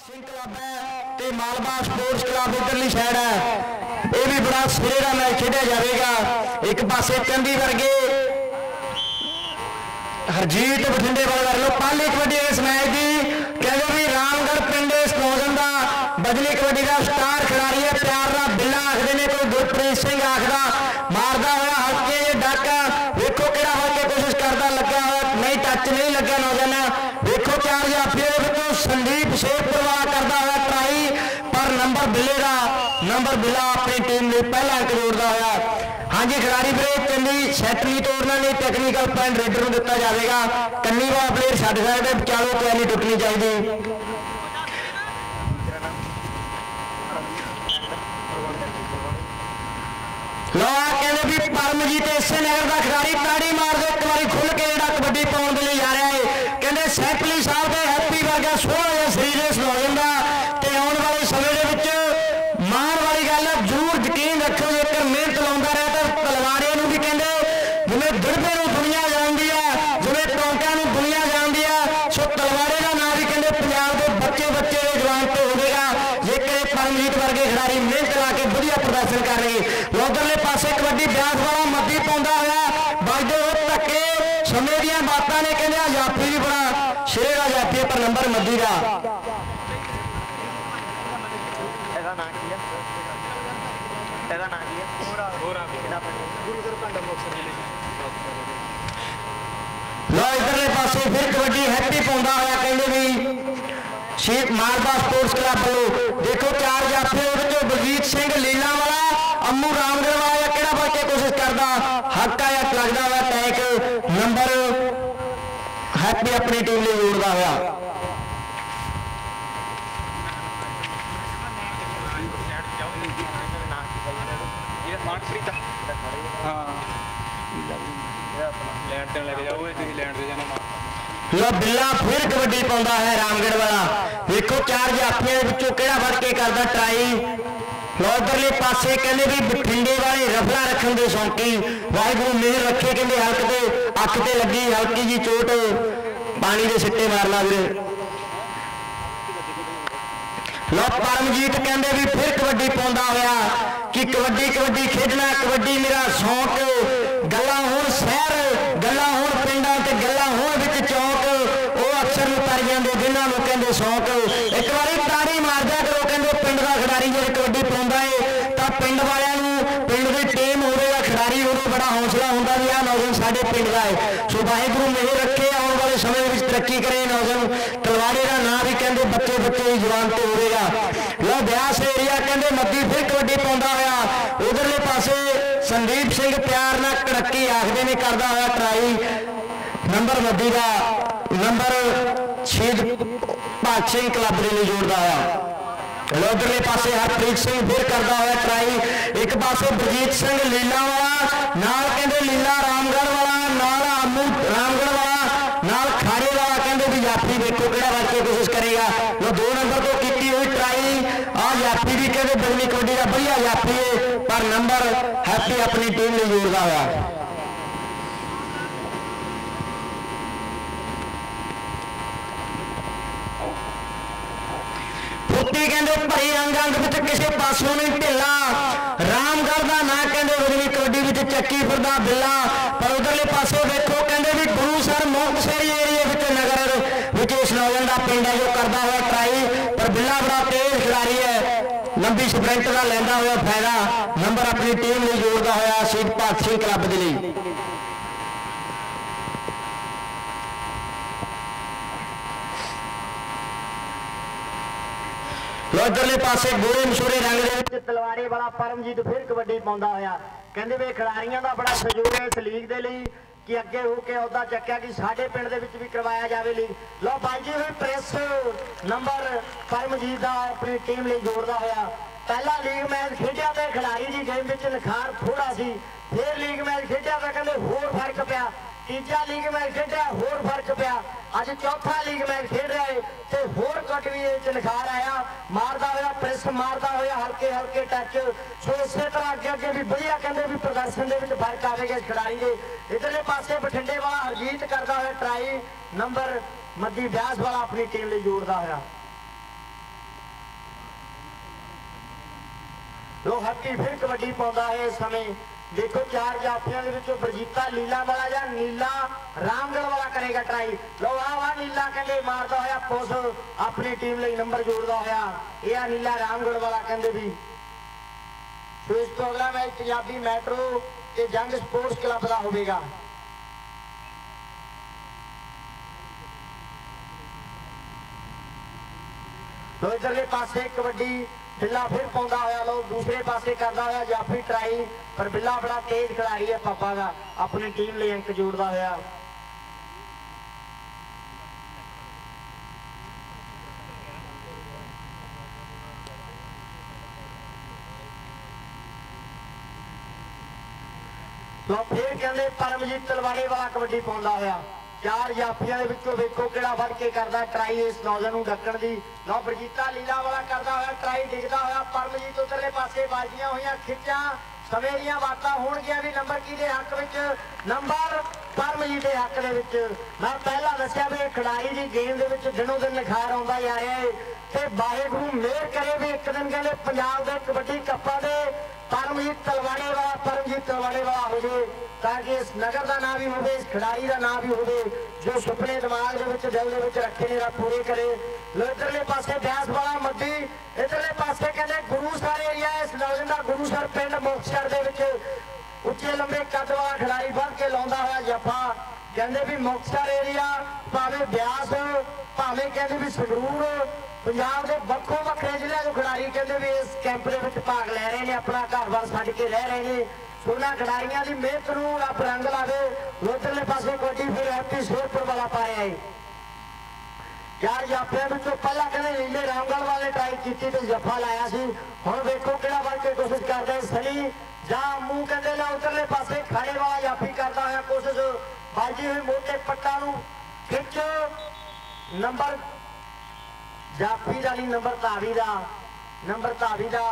Singh club है ते Malwa sports club इधरली साइड है, ये भी बड़ा सिरे का मैच खेड़ा जाएगा। एक पासे चंदी वर्गे हरजीत बठिंडे वाले लो पहली कबड्डी इस मैच की कहते भी रामगढ़ पिंड इस नौजन का बजली कबड्डी का स्टार खिलाड़ी है, प्यार का बिल्ला आखते ने, कोई गुरप्रीत सिंह आखदा मारदा हुआ हल्के जे डाका। वेखो किहड़ा हल्के कोशिश करता लग्या हुआ, नहीं टच नहीं लग्या नौजन। वेखो चार जाफिए संदीप शेख परवाह करता हुआ ट्राई पर नंबर बिले का नंबर बिला अपनी टीम ने पहला अंक जोड़ता हुआ। हाँ जी खिलाड़ी फिर चंडी सैट नहीं तोड़ना, नहीं टैक्नीकल पॉइंट रेडर को दिता जाएगा। कन्नी वाला प्लेयर छड्ड सकते, चालो क्या नहीं टुटनी चाहिए। लो कहते भी परमजीत इसे नगर का खिलाड़ी ताड़ी मार दो एक बार खुल के जो कबड्डी पाने के लिए जा रहा है। कहते सैंपली साहब के हैप्पी वर्गा सोहना जिहा शरीर इस नौजवान का आने वाले समय के मान वाली गल है। जरूर यकीन रखो जेकर मेहनत लाता रहे तो तलवारे भी कहते जिवें दुरबे नूं दुनिया जानती है, जिवें टोंकिਆਂ नूं दुनिया जानती है, सो तलवारे का नाम भी कहते पंजाब के बच्चे बच्चे जवान तो होगा जेकर परमजीत वर्गे खिलाड़ी मेहनत ला के वधिया प्रदर्शन कर रहे। उधरले पासे कबड्डी ब्यास वाला मद्दी पाउंदा होया बजदे हो धक्के समय दी बातां ने कहंदे जाफी भी बड़ा शेर का जाफी पर नंबर मद्दी का लो इधरले पासे फिर कबड्डी हैप्पी पाउंदा होया कहंदे भी शेख मालवा स्पोर्ट्स क्लब वालों। देखो चार जाफे उहदे बलजीत सिंह लीला वाला अम्मू रामगढ़ वाला किहड़ा बढ़ के कोशिश करता हक्का या लगता हुआ टैक नंबर हैप्पी अपनी टीम ने जोड़ता हुआ। लो बिल्ला फिर कबड्डी पाउंदा है रामगढ़ वाला। देखो चार जाफियां विचों किहड़ा बढ़ के करता ट्राई। उधरले पासे कहते भी बठिंडे वाले रफला रखने के शौकी वाहिगुरू मेहर रखे कहते हल्क से अख से लगी हल्की जी चोट पानी के सिट्टे मारना वीरे। लो परमजीत कहते भी फिर कबड्डी पाउंदा होया कि कबड्डी कबड्डी खेडना कबड्डी मेरा शौक, गल्लां होण शहर गल्लां होण पिंडां ते गल्लां होण विच चौक, वो अक्सर उतर जाते जिन्हां नूं कहंदे शौक। एक बारी ताड़ी मार दिया करो कहंदे पिंड का खिडारी जो कबड्डी पाउंदा है तो पिंड वालियां पिंड की टीम होवेगा खिडारी होवे बड़ा हौसला हुंदा भी आ नौजवान साडे पिंड का है। सो वाहिगुरू मेहर रखे आने वाले समय में तरक्की करे नौजवान तलवारे का नाम भी कहंदे बच्चे बच्चे जवान तो होवेगा। लो ब्यास एरिया कहंदे मद्दी फिर कबड्डी पाउंदा होया। उधरले पासे संदीप सिंह प्यार नाल कड़की आखदे ने करदा होया ट्राई नंबर मद्दी का नंबर शहीद भगत सिंह क्लब के लिए जोड़ता होया। उधरले पासे हरप्रीत सिंह फिर करता हुआ ट्राई। एक पासे बलजीत सिंह लीला वाला नाल कहंदे लीला रामगढ़ वाला नाल अम्मू रामगढ़ वाला नाल खारे वाला कहंदे भी जाफी देखो किहड़ा बढ़ के कोशिश करेगा। वो 2 नंबर तो की हुई ट्राई आ जाफी भी कहते बजली कबड्डी का बढ़िया जाफी है पर नंबर हैप्पी अपनी टीम ने जोड़ता हुआ। कहते भरी अंग अंग किसी पासों नहीं ढिला रामगढ़ का ना कहते बजली कबड्डी चक्की फिरदा बिल्ला। पर उधरले पासे देखो कहते भी गुरुसर मुक्तसर एरिए नगर इस नौजवान का पिंड है जो करता हुआ ट्राई पर बिल्ला बड़ा तेज खिलाड़ी है लंबी स्प्रिंट का लेंदा हुआ फायदा नंबर अपनी टीम में जोड़ता हुआ शहीद भगत सिंह क्लब के लिए। उधरले पासे गोरे मशूरे रंग दे तलवारे वाला परमजीत फिर कबड्डी पाउंदा होया। कहंदे वे खिलाड़ियों का बड़ा सहयोग है इस लीग के लिए कि अगे होके अहुदा चक्या कि साडे पिंड दे विच भी करवाया जाए लीग। लो बाजी हुई प्रेस नंबर परमजीत का अपनी टीम लिए जोड़ता होया। पहला लीग मैच खेडिया तो खिलाड़ी की गेम में निखार थोड़ा सी, फिर लीग मैच खेडिया तो कहते होर फर्क पिया, तीजा लीग मैच खेडिया होर फर्क पिया, अज चौथा लीग मैच खेड रहा है तो होर कट भी निखार आया। मारदा होया प्रेस मारदा होया हल्के हल्के टच। सो इस तरह अगे अगे भी बढ़िया कहते भी प्रदर्शन के फर्क आएगा इस खिलाड़ी के। इधरले पासे बठिंडे वाला हरजीत करता हुआ ट्राई नंबर मद्दी ब्यास वाला अपनी टीम लिए जोड़ता होया। लो हैप्पी फिर कबड्डी पाਉਂਦਾ है इस समय। देखो चार जाफियां दे विचों बरजीता लीला वाला या नीला रामगढ़ वाला करेगा ट्राई। लो वाह नीला कहते मारदा होया पुश अपनी टीम लई नंबर जोड़दा होया। यह नीला रामगढ़ वाला कहते भी। सो इस तो अगला मैच पंजाबी मैट्रो ते जंग स्पोर्ट्स क्लब का होगा। तो इधरले पासे कबड्डी बिल्ला फिर पाਉਂਦਾ होया। लोग दूसरे पासे करता होया जाफी ट्राई पर बिल्ला बड़ा तेज खिलाड़ी है पापा का अपनी टीम लिए अंक जोड़ता होया। तो फिर कहते परमजीत तलवाड़े वाला कबड्डी पाਉਂਦਾ होया। चार जाफियां दे विचों वेखो किहड़ा वध के करदा ट्राई इस नौजवान नूं ढक्कण दी। लो बरजीता लीला वाला करदा होया ट्राई डिगदा होया। परमजीत उधरले पासे बाजियां होईयां खिच्चां समय दीयां बातां होणगीआं भी नंबर किहदे हक विच नंबर परमजीत दे हक दे विच। मैं पहला दस्सिआ भी खिडारी दी गेम दे विच दिनों दिन निखार आउंदा जा रिहा है ते वाहिगुरू मेहर करे भी एक दिन कहंदे पंजाब दे कबड्डी कप्पां दे परमजीत तलवाड़े वाला हो जाए ताकि इस नगर का नाम भी हो, इस खिडारी का नाम भी हो, जो सुपने दिमाग के दिल के रखे ने पूरे करे। लो इधरले पासे ब्यास वाला मद्दी इधरले पासे कहते गुरुसर एरिया इस नौजवान का गुरुसर पिंड मुक्तसर के उच्चे लंबे कद वाला खिडारी बढ़ के लाउंदा होया जफा। कहते भी मुक्तसर एरिया भावें ब्यास भावें कहते भी संगरूर पंजाब के वक्खो वक्खरे जिले जो खिडारी कहते भी इस कैंप के भाग लै रहे हैं अपना घर बार छड्ड के रह रहे हैं। उन्होंने खिडारियों की मेहनत नूं रब रंग लावे। उधरले पासे कबड्डी फिर हैप्पी शेरपुर वाला पाया है। यार जाफियां विचों पहला कहते नीले रामगढ़ वाले ट्राई की तो जफा लाया सी। हुण वेखो किहड़ा वध के कोशिश करदा है सनी जां मूंह कहते ने उधरले पासे खाड़े वाला जाफी करदा है कोशिश बाजी हुई मोटे पट्टा नूं खिच नंबर जाफी का नहीं नंबर धावी का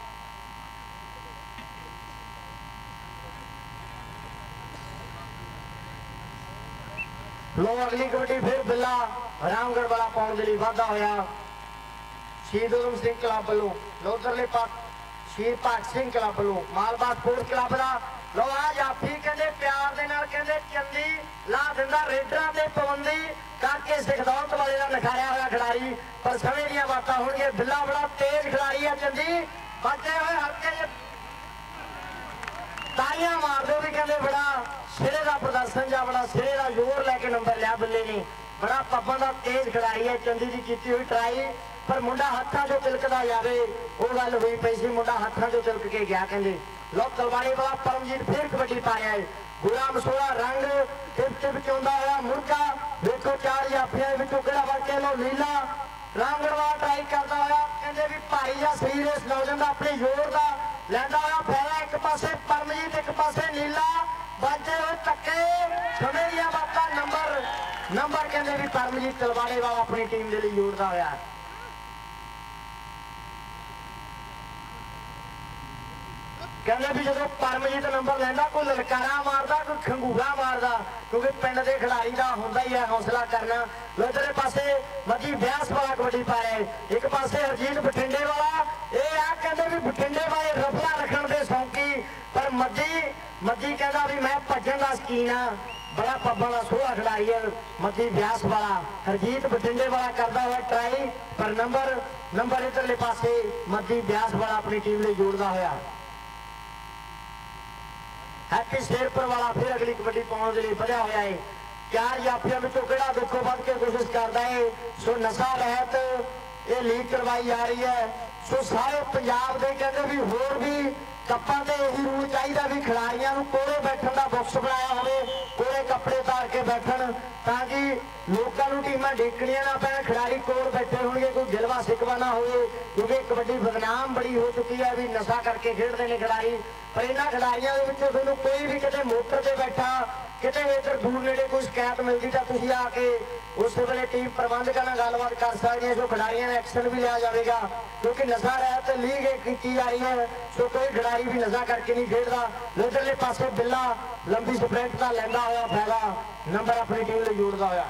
लो अगली कबड्डी फिर बिल्ला रामगढ़ वाला पाउण दे लई वाधा होया। शहीद उधम सिंह क्लब वालों लो उधरले पास शहीद भगत सिंह क्लब वालों मालवा स्पोर्ट्स क्लब का लो आ जाफी कहते प्यार दे नाल कहते चंदी ला दिंदा रेडरां ते पाबंदी करके सिखदौलत वाले का निखारिया होया खिडारी पर समय दीयां बातां होणगीआं। बिल्ला बड़ा तेज खिडारी है चंदी बचे हुए हल्के तालियां मार दो भी कहते बड़ा सिरे का प्रदर्शन या बड़ा सिरे का जोर लैके नंबर लिया बिल्ले ने। बड़ा पब्बां दा तेज खिडारी है चंदी की कीती हुई ट्राई पर मुंडा हत्थां चों तिलकदा जावे वो गल हुई पई सी मुंडा हत्थां चों तिलक के गया कहंदे। लो तलवाड़े वाला परमजीत फिर कबड्डी पा रहा है। गुलाम सोला रंग टिप टिप चौंदा होया मुर्गा देखो चार जाफियां दे विचों किहड़ा वध के लो नीला रामगढ़ वाला ट्राई करदा होया कहंदे भी भारी जा शरीर इस नौजवान दा अपने जोर दा लैंदा होया फैला एक पासे परमजीत एक पासे नीला बजे हुए धक्के समय दीयां बातां नंबर कहंदे भी परमजीत तलवाड़े वाला अपनी टीम दे लई जोड़दा होया। कहते भी जो परमजीत नंबर लैंदा कोई ललकारा मारदा कोई खंगूरा मारदा क्योंकि पिंड के खिडारी का होंदा ही है हौसला करना। इधरले पासे मजी ब्यास वाला कबड्डी पा रहा है एक पासे हरजीत बठिंडे वाला ये आ कहते भी बठिंडे वाले रफला रखण दे शौकी पर मजी कहता भी मैं भजन का शकीन हाँ बड़ा पब्बां का सोहा खिडारी है। मजी ब्यास वाला हरजीत बठिंडे वाला करता हुआ ट्राई पर नंबर इधरले पासे मजी ब्यास वाला अपनी टीम लिए जोड़ता होया। हैप्पी शेरपुर वाला फिर अगली कबड्डी पाने के लिए बढ़िया होया है। चार जाफियां विचों किहड़ा देखो वध के कोशिश करता है। सो नशा रहत ये लीग करवाई जा रही है। सो सारे पंजाब के कहते भी होर भी कप्पां ते यही रूल चाहिए भी खिडारियां नूं कोले बैठण दा बॉक्स बनाया होवे कोले कपड़े उतार के बैठण ताकि लोकां नूं टीमां डेकणियां ना पैण खिडारी कोल बैठे होणगे कोई गिलवा सिकवा ना होवे क्योंकि कबड्डी बदनाम बड़ी हो चुकी है भी नशा करके खेडदे ने खिडारी। पर इन्हां खिडारियां दे विच तुहानूं कोई भी किते मोटर ते बैठा किते इधर दूर नेड़े कोई शिकायत मिलती तो तुसीं आके उस वेले टीम प्रबंधकां नाल गलबात कर सकदे हो। खिडारियां दा एक्शन भी लिया जाएगा क्योंकि नशा रहत लीग की जा रही है। सो कोई खिडारी भी नशा करके नहीं खेडदा। इधरले पासे बिल्ला लंबी स्प्रिंट का लैंदा होया फायदा नंबर अपनी टीम लई जोड़दा होया।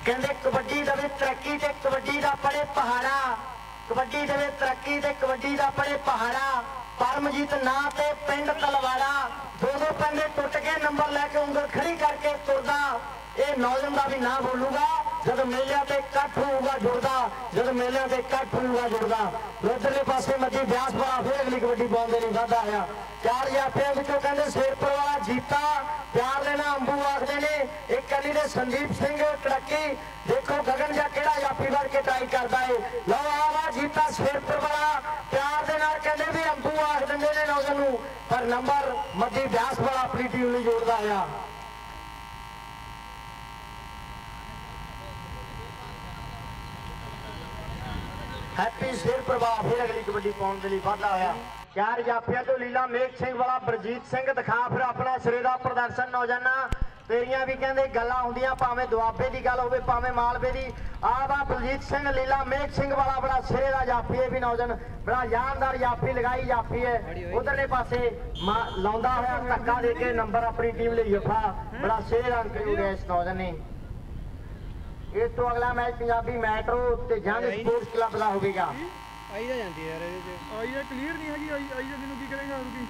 कहते कबड्डी दे तरक्की ते कबड्डी दा पड़े पहाड़ा, कबड्डी दे तरक्की ते कबड्डी दा पड़े पहाड़ा। परमजीत ना ते पिंड तलवाड़ा, दो पैंदे टुट के नंबर लैके उंगल खड़ी करके तुरदा। ये नौजवान का भी ना बोलूगा जब मेलिया ते कट होगा जुड़दा, जब मेलिया ते कट होगा जुड़दा। उधरले पासे मजी ब्यास वाला फिर अगली कबड्डी पाउंदे नहीं वाधा आया। चार जाफियां विचों कहंदे शेरपुर वाला जीता, प्यार लेना अंबू आखदे ने। एक कली दे संदीप सिंह कड़की, देखो गगन जा केड़ा जाफी भर के ट्राई करदा है। लो आवा जीता शेरपुर वाला, प्यार दे नाल कहंदे भी अंबू आख दिंदे ने नौजवान नूं, पर नंबर मजी ब्यास वाला अपनी टीम लई जोड़दा आया। हैप्पी शेर प्रभाव फिर अगली कबड्डी पाउण दे लई वाधा होया। चार जाफियां तो लीला मेघ सिंह वाला बलजीत सिंह दिखा फिर अपना सिरे दा प्रदर्शन। नौजवाना तेरियां भी कहंदे गल्लां हुंदियां, भावें दुआबे दी गल होवे भावें मालवे दी। आवा बलजीत सिंह लीला मेघ सिंह वाला बड़ा सिरे दा जाफी है भी नौजवान, बड़ा जानदार जाफी लगाई जाफी है। उधरले पासे लाउंदा होया धक्का दे के नंबर अपनी टीम लई जफा, बड़ा सिरे दा अंक हो गया इस नौजवान ने। इस तो अगला मैच पंजाबी मैट्रो ते जंग स्पोर्ट्स क्लब का होगा। आई जा जाती है यार, आई जा क्लीयर नहीं हैगी, आई जा तेनू की करेगा रुकी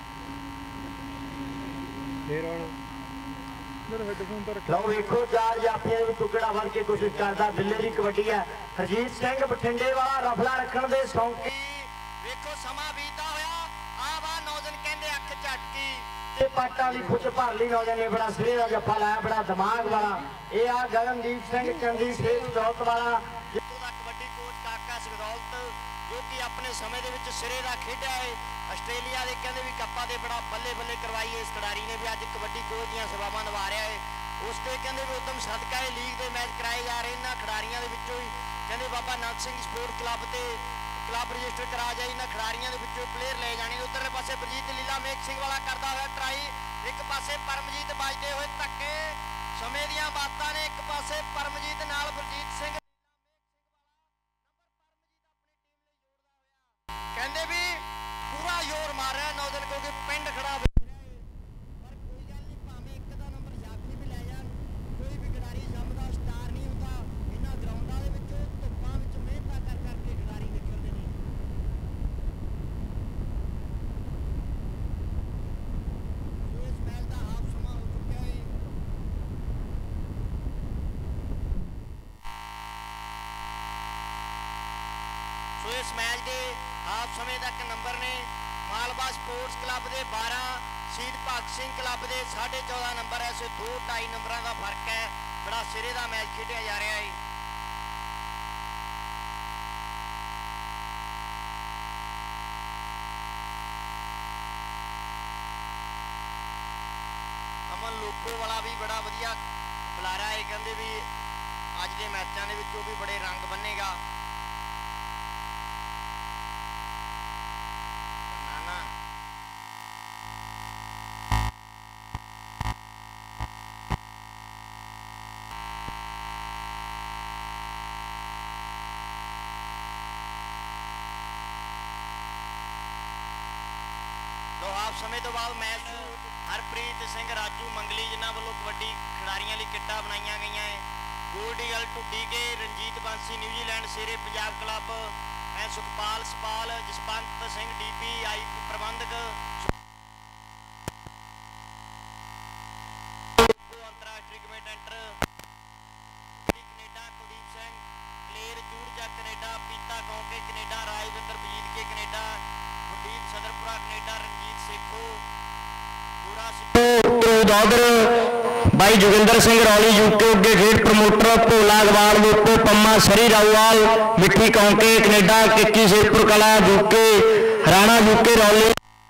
फिर हुण मेरा हेडफोन तो रख लो। देखो चार जाफियां भी टुकड़ा भर के कोशिश करदा। बिल्ले की कबड्डी है, हरजीत सिंह बठिंडे वाला रफला रखण दे शौकी। देखो समा बीतदा होया, आ वा नौजवान कहंदे अख झटकी ते पाटा दी खुच भर ली। नौजवान ने बड़ा सिरे दा जफा लाया, बड़ा दिमाग वाला। ये आ गगनदीप सिंह चंदी शेख दौलत वाला, जितों दा कबड्डी कोच काका सगदौलत, जो कि अपने समय दे विच सिरे दा खेडिया है। आस्ट्रेलिया दे कहंदे भी कप्पा दे बड़ा बल्ले बल्ले करवाई है इस खिडारी ने भी। अज कबड्डी कोच दीयां सेवावां निभा रहा है। उस ते कहंदे भी उदम सदका ये लीग दे मैच कराए जा रहे। इन्हां खिडारियां दे विचों ही कहंदे बाबा नानक सिंह स्पोर्ट क्लब ते क्लब रजिस्टर करा जाए। इन्हां खिडारियां दे विचों प्लेयर ले जाने। उधरले पासे बलजीत लीला मेघ सिंह वाला करदा होया ट्राई, एक पासे परमजीत बजदे होए धक्के। समय दियां बातां ने, एक पासे परमजीत नाल बलजीत सिंह कहंदे भी पूरा जोर मार रहा है नौजवान, क्योंकि पिंड खड़ा पर कोई गल नहीं, भावें एक दा नंबर जाफी भी लै जाण, कोई भी खिडारी जमदा स्टार नहीं हुंदा। इन्हां ग्राउंडां दे विचों धुप्पां विच मिहनतां कर करके खिडारी निकलदे ने। इस मैच दा हाफ समां हो चुक्या है। सो इस मैच के हाफ समय तक नंबर ने मालवा स्पोर्ट्स क्लब के 12, शहीद भगत सिंह क्लब के 14.5 नंबर है। सो 2-2.5 नंबर का फर्क है। बड़ा सिरे का मैच खेडिया जा रहा है। अमन लोको वाला भी बड़ा वधिया बुलारा है, कहते भी अज के मैचों के भी बड़े रंग बनेगा। हाफ समय तो बाद मैच हरप्रीत सिंह राजू मंगली जिन्होंने वालों कबड्डी खिडारियों लिए किट्टा बनाई गई हैं। गोल्डी गल टुड्डी के रंजीत बंसी न्यूजीलैंड शेरे पंजाब क्लब है, सुखपाल सपाल जसवंत सिंह डीपी आई प्रबंधक अंतरराष्ट्रीय commentator Canada Kuldeep Singh Kaler Jurja Canada, Pita Kaunke Canada, Rajwinder Bajit के कनेडा, गुरदीप सदरपुरा कनेडा, रंजीत सेखो भाई जोगिंदर सिंह रौली यूके उगे खेड प्रमोटर भोला अगवाल लोको पम्मा सरी राऊवाल मिट्टी कौंके कनेडा, किक्की शेरपुर कला यूके, हरियाणा यूके रौली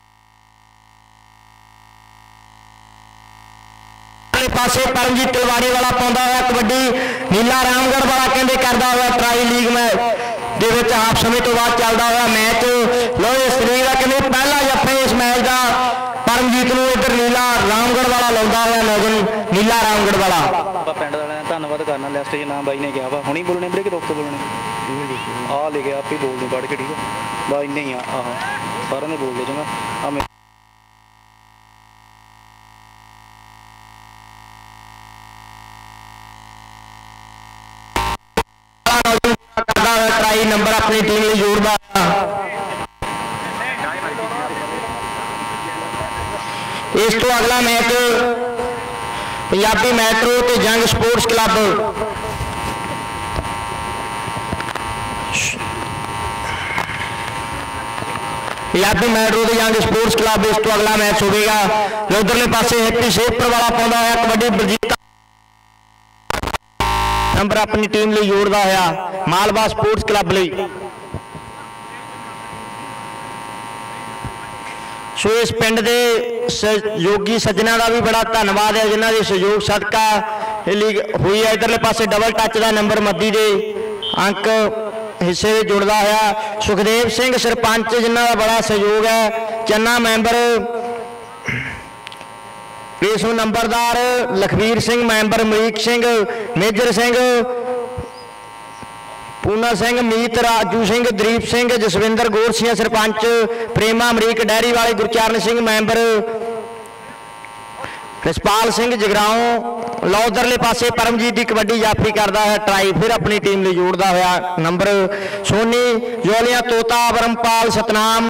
पासे परमजीत तलवारे वाला पाउंदा होया कबड्डी, नीला रामगढ़ वाला कहंदे करदा होया ट्राई लीग में हाफ समय तो बाद चलता हुआ मैच। लो इस लीग का कहते पहला जफा इस मैच का परमजीत को इधर नीला रामगढ़ वाला लाउंदा होया नौजवान नीला रामगढ़ वाला। पिंड वाले धन्यवाद करना लिस्ट च नाम बाई ने कहा वा हुणी बोलने बड़े कि रोक तो बोलने आ लिखे आप ही बोलने पढ़ के ठीक है बा इन्ने ही आह सारे ने बोल दे चंगा। ट्राई नंबर अपनी टीम लिए जोड़दा। इस तो अगला मैच पंजाबी मैट्रो ते जंग स्पोर्ट्स क्लब पंजाबी मैट्रो ते जंग स्पोर्ट्स क्लब इस तो अगला मैच होगा। उधरले पासे हैप्पी शेखपुर वाला पाउंदा होया कबड्डी बलजीत नंबर अपनी टीम लिए जोड़दा होया मालवा स्पोर्ट्स क्लब लिए। सो इस पिंड के सहयोगी सज्जना का भी बड़ा धन्यवाद है जिन्हों के सहयोग सदका लीग हुई है। इधरले पासे डबल टच का नंबर मद्दी के अंक हिस्से में जुड़ता है। सुखदेव सिंह सरपंच जिन्हों का बड़ा सहयोग है। चन्ना मैंबर इस नंबरदार लखबीर सिंह मैंबर अमरीक सिंह मेजर सिंह पूना सिंह मीत राजू सिंह दरीप सिंह जसविंदर गोरसिया सरपंच प्रेमा अमरीक डेयरी वाले गुरचरण सिंह मैंबर कृषपाल सिंह जगराओं। लो उधरले पासे परमजीत की कबड्डी जाफी करता है ट्राई फिर अपनी टीम लिए जोड़ता हुआ नंबर सोनी जोलिया तोता बरमपाल सतनाम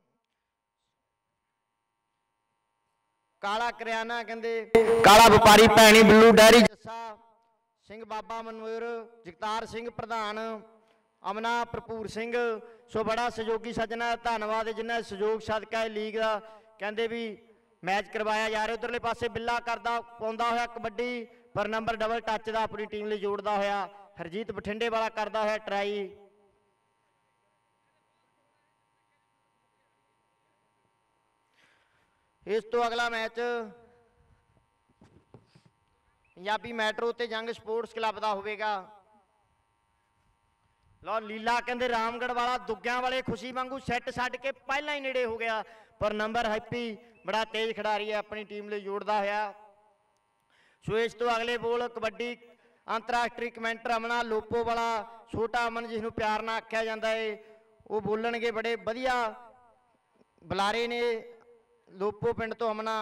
काला करियाना कहते काला व्यापारी भैनी बिल्लू डेयरी जस्सा सिंह बाबा मनोहर जगतार सिंह प्रधान अमना भरपूर सिंह। सो बड़ा सहयोगी सज्जना धन्यवाद जिन्हें सहयोग सदका लीग का कहते भी मैच करवाया जा रहा। उधरले पासे बिल्ला करता पाउंदा होया कबड्डी पर नंबर डबल टच का अपनी टीम लिए जोड़ता होया हरजीत बठिंडे वाला करता होया ट्राई। इस तो अगला मैच पंजाबी मैट्रो ते जंग स्पोर्ट्स क्लब का होगा। लो लीला कहते रामगढ़ वाला दुग्गियां वाले खुशी वांगू सैट छड्ड के पहला ही नेड़े हो गया पर नंबर हैप्पी बड़ा तेज खिडारी है अपनी टीम लिए जोड़ता है। सो इस तो अगले बोल कबड्डी अंतरराष्ट्रीय कमेंटर अमना लोपो वाला छोटा अमन जिसनों प्यार ना आख्या जाता है वो बोलणगे बड़े वधिया बुलारे ने लोपो पिंड तो अमना।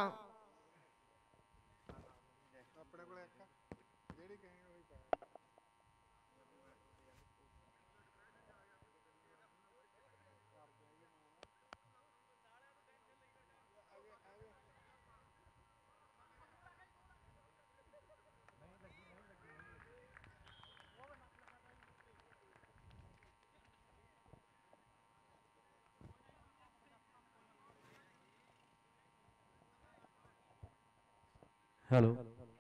हेलो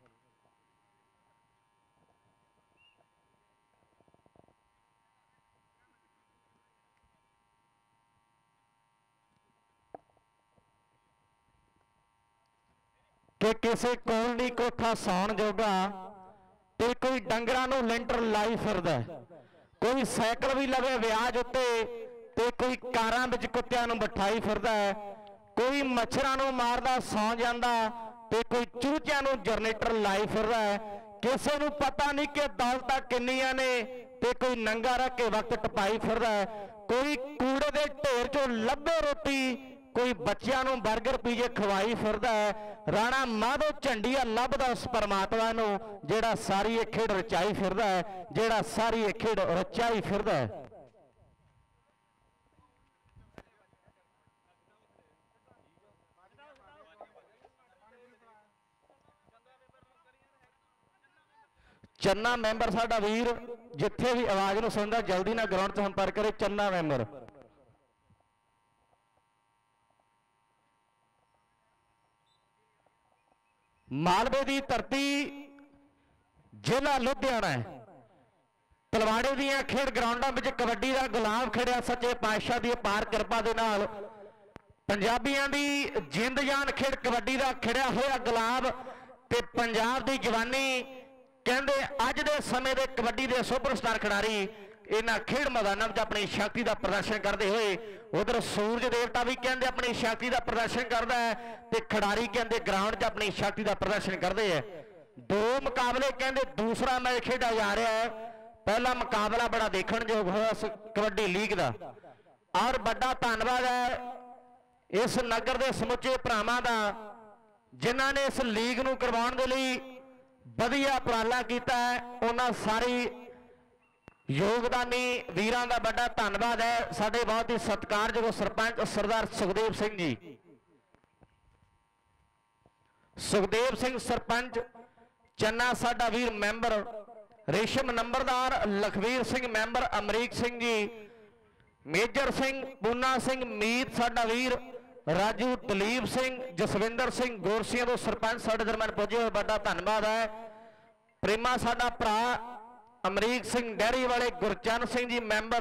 कि किसी कोल नहीं कोठा सौण जोगा ते कोई डंगरां नूं लेंटर लाई फिरदा है, कोई साइकिल भी लवे व्याज उत्ते ते कोई कारां विच कुत्तियां नूं बिठाई फिरदा है, कोई मच्छरां नूं मारदा सौ जांदा ते कोई चूचियां नूं जनरेटर लाई फिरदा है। किसी नूं पता नहीं कि दौलतां किन्नियां ने ते कोई नंगा रख के वक्त टपाई फिरदा है, कोई कूड़े दे ढेर चों लभे रोटी कोई बच्चों नूं बर्गर पीजे खवाई फिरदा है। राणा माधो झंडिया लभदा उस परमात्मा नूं जिहड़ा सारी ये खेड रचाई फिरदा है, जिहड़ा सारी ये खेड रचाई फिरदा है। चन्ना मैंबर साडा वीर जिथे भी आवाज नूं सुनदा जल्दी ना ग्राउंड से संपर्क करे। चन्ना मैंबर मालवे की धरती जिला लुधियाना है। तलवाड़े दियां खेड ग्राउंडां विच कबड्डी का गुलाम खड़िया सच्चे पातशाह की अपार किरपा दे नाल पंजाबियां दी जिंद जान खेड कबड्डी का खड़िया होया गुलाब ते पंजाब की जवानी कहते अज दे समय दे कबड्डी दे सुपरस्टार खिडारी इन्हां खेड मैदानों में अपनी शक्ति का प्रदर्शन करते हुए उधर सूरज देवता भी कहते अपनी शक्ति का प्रदर्शन करता है ते खिडारी कहते ग्राउंड च अपनी शक्ति का प्रदर्शन करते हैं। दो मुकाबले कहते दूसरा मैच खेडा जा रहा है। पहला मुकाबला बड़ा देखण योग होया कबड्डी लीग का और बड़ा धन्यवाद है इस नगर के समुचे भरावां दा जिन्हां ने इस लीग नूं करवाउण दे लई वधिया उपराला कीता है। उन्हां सारी योगदानी वीरां दा बड़ा धन्नवाद है। साडे बहुत ही सत्कारयोग सरपंच सरदार सुखदेव सिंह जी, सुखदेव सिंह सरपंच चन्ना, साडा वीर मैंबर रेशम नंबरदार, लखवीर सिंह मैंबर, अमरीक सिंह जी, मेजर सिंह, पूना सिंह, मीत साडा वीर, राजू, दलीप सिंह, जसविंदर सिंह गोरसिया तो सरपंच साडे दरम्यान पहुंचे हुए बड़ा धन्नवाद है। प्रेमा साडा भरा, अमरीक सिंह डेयरी वाले, गुरचरण सिंह जी मैंबर,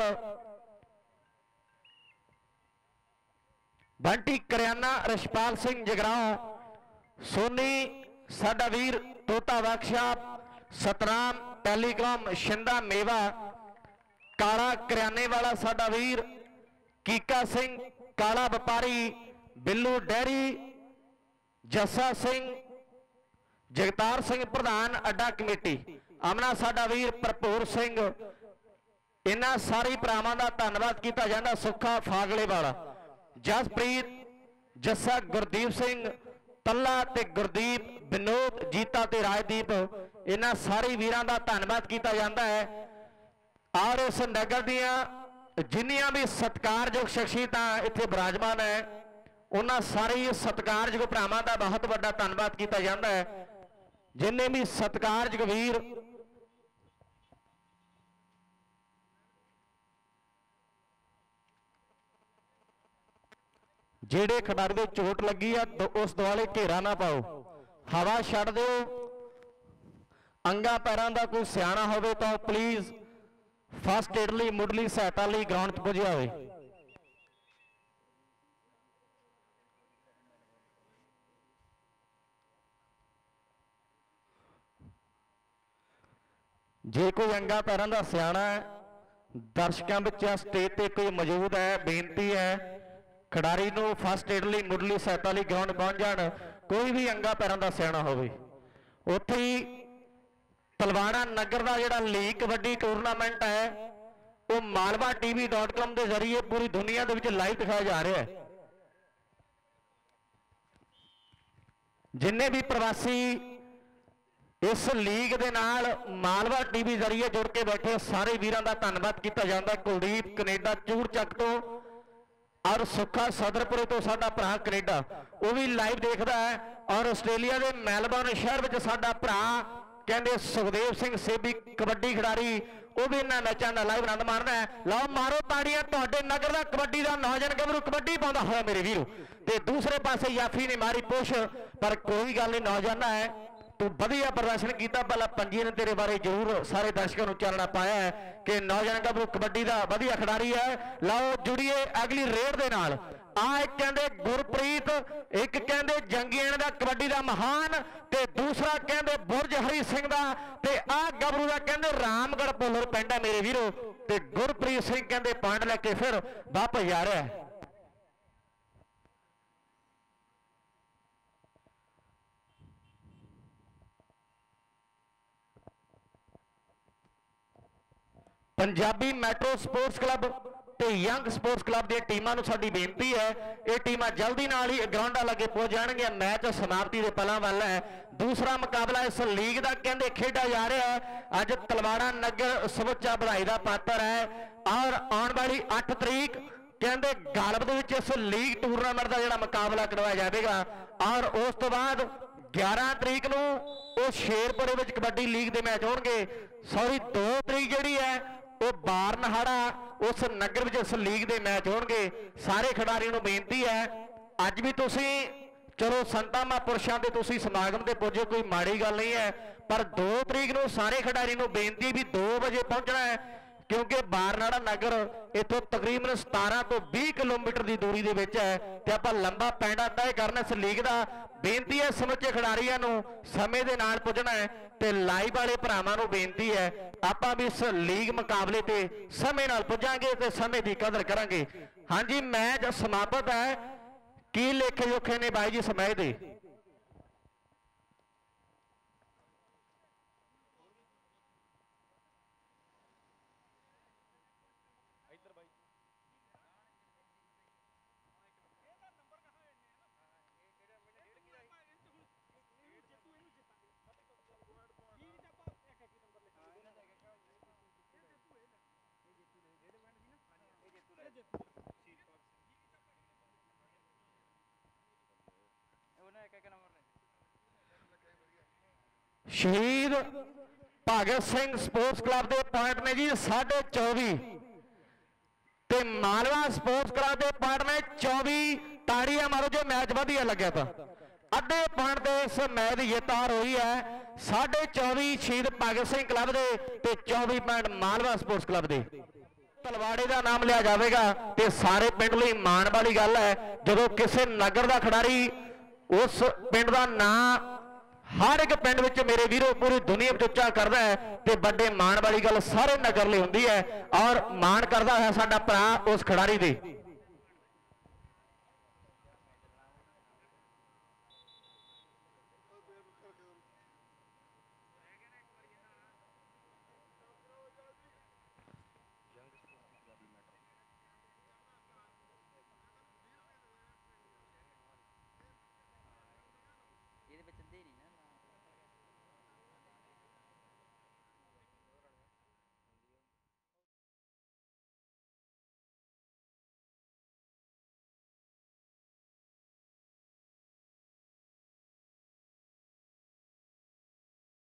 बंटी करियाना, रशपाल सिंह जगराओं, सोनी साडा वीर, तोता वर्कशाप, सतराम टेलीकॉम, शिंदा मेवा, काला करियाने वाला साडा वीर, कीका सिंह काला व्यापारी, बिल्लू डेयरी, जस्सा सिंह, जगतार सिंह प्रधान अड्डा कमेटी, आमना साडा वीर भरपूर सिंह। इन्हां सारी भरावां दा धन्नवाद कीता जांदा। सुखा फागले वाला, जसप्रीत, जस्सा, गुरदीप सिंह तल्ला ते गुरदीप, विनोद, जीता ते राजदीप, इन्हां सारी वीरां दा धन्नवाद कीता जांदा है। और इस नगर दियां जिन्नियां भी सत्कारयोग शख्सियतां इत्थे विराजमान है, उन्हां सारे सत्कारयोग भरावां दा बहुत बड़ा धन्नवाद कीता जांदा है। जिन्ने भी सत्कारयोग वीर ਜਿਹੜੇ खिडारी ਦੇ चोट लगी है तो उस दुआले घेरा ना पाओ, हवा छड़ दो। अंगा पैरों का कोई सियाना हो तो प्लीज फस्ट एड ਲਈ मुढ़ली सहायता ਲਈ ग्राउंड 'ਚ ਪੁੱਜਿਆ ਹੋਵੇ। जे कोई अंगा पैरों का सियाना दर्शकों ਵਿੱਚ स्टेज ਤੇ कोई मौजूद है, बेनती है खिडारी ਨੂੰ फस्ट एड ਲਈ मुढ़ली सहायता ਲਈ ग्राउंड पहुंच जाण। कोई भी अंगा पैरों का सियाना होवे। उत्थे ही तलवाड़ा नगर का जिहड़ा लीग कबड्डी टूरनामेंट है वो मालवा TV.com के जरिए पूरी दुनिया के लाइव दिखाया जा रहा है। जिन्ने भी प्रवासी इस लीग के नाल मालवा TV जरिए जुड़ के बैठे सारे वीरां दा धन्नवाद किया जाता। कुलदीप कनेडा चूड़चक तो और सुखा सदरपुरे तो साडा भरा कनेडा वो भी लाइव देखता है। और आस्ट्रेलिया के मैलबर्न शहर में साडा भरा कहते सुखदेव सिंह सेबी कबड्डी खिडारी वो भी इन्होंने मैचों का लाइव आनंद मारना है। लाओ मारो ताड़ियां तुहाडे नगर का कबड्डी का नौजवान गभरू कबड्डी पाउंदा होया मेरे वीरो। ते दूसरे पासे याफी ने मारी पुश, पर कोई गल नहीं, नौजवान है तू वधिया प्रदर्शन किया। पहला पंजी ने तेरे बारे जरूर सारे दर्शकों को चानना पाया है कि नौजवान गभरू कबड्डी का वधिया खिडारी है। लाओ जुड़िए अगली रेड के नाल। आ एक कहते गुरप्रीत, एक कहते जंगीआण का कबड्डी का महान, ते दूसरा कहते बुरज हरी सिंह का, ते आ गभरू का कहते रामगढ़ पोलर पिंड है मेरे वीरो। ते गुरप्रीत सिंह कहते पॉइंट लैके फिर वापस जा रहा है। पंजाबी मैट्रो स्पोर्ट्स क्लब ते यंग स्पोर्ट्स क्लब दी टीमां नूं साडी बेनती है, ये टीमां जल्दी नाल ही ग्राउंडां लगे पहुंच जाणगियां। मैच समाप्ति दे पहला वाला है। दूसरा मुकाबला इस लीग का कहते खेडा जा रहा है। अज तलवाड़ा नगर समुचा बधाई का पात्र है। और आने वाली 8 तरीक कहते गालब दे विच इस लीग टूरनामेंट का जिहड़ा मुकाबला करवाया जाएगा। और उस तो बाद 11 तरीक नूं वो शेरपुरे विच कबड्डी लीग के मैच होणगे। सॉरी 2 तरीक जिहड़ी है वो बारनहाड़ा उस नगर में इस लीग के मैच होणगे। सारे खिडारियों को बेनती है अज भी तुसी चलो संतां महापुरुषां दे तुसी समागम ते पुज्जो, कोई माड़ी गल नहीं है, पर 2 तरीक नूं सारे खिडारियों को बेनती भी 2 बजे पहुंचना है, क्योंकि बारनाड़ा नगर इतों तकरीबन 17 तो 20 किलोमीटर की दूरी के विच है। ते आपां लंबा पैंडा तय करना इस लीग का। बेनती है समुचे खिडारियों को समय के नाल पुजना है। ते लाइव वाले भरावां नूं बेनती है आपां भी इस लीग मुकाबले ते समय नाल पुजांगे ते समय की कदर करांगे। हाँ जी, मैच समाप्त है। की लेखे जोखे ने बाई जी समय दे? शहीद भगत सिंह स्पोर्ट्स क्लब के पॉइंट ने जी 24.5 ते मालवा स्पोर्ट्स क्लब के पॉइंट ने 24। ताड़ियां मारो जो मैच वधिया लग्या था। अद्धे पॉइंट से इस मैच की जित हार हुई है 24.5 शहीद भगत सिंह क्लब के ते 24 पॉइंट मालवा स्पोर्ट्स क्लब के। तलवाड़े का नाम लिया जाएगा तो सारे पिंड लई माण वाली गल है जो किसी नगर का खिडारी उस पिंड का नाम हर एक पिंड विच मेरे वीरो पूरी दुनिया में उच्चा करता है तो बड़े माण वाली गल सारे नगर लई हुंदी है और माण करता है साडा भरा उस खिडारी दी।